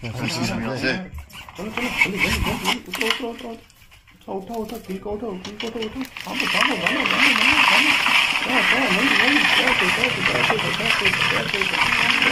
Francis Mirze. चलो चलो जल्दी जल्दी जल्दी उठो उठो उठो उठो उठो उठो किल को उठो भागो भागो भागो भागो भागो भागो नहीं नहीं नहीं